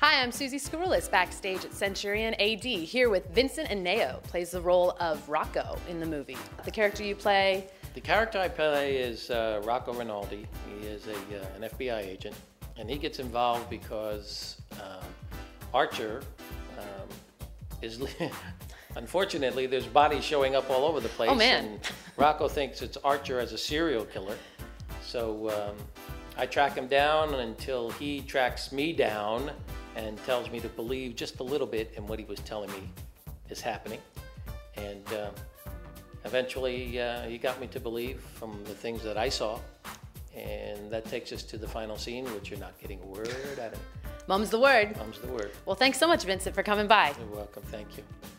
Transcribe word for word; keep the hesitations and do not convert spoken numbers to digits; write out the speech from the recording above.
Hi, I'm Susie Skouroulis, backstage at Centurion A D, here with Vincent Inao, plays the role of Rocco in the movie. The character you play? The character I play is uh, Rocco Rinaldi. He is a, uh, an F B I agent, and he gets involved because uh, Archer um, is, unfortunately, there's bodies showing up all over the place. Oh, man. And Rocco thinks it's Archer as a serial killer. So um, I track him down until he tracks me down and tells me to believe just a little bit in what he was telling me is happening. And uh, eventually uh, he got me to believe from the things that I saw. And that takes us to the final scene, which you're not getting a word out of me. Mum's the word. Mum's the word. Well, thanks so much, Vincent, for coming by. You're welcome. Thank you.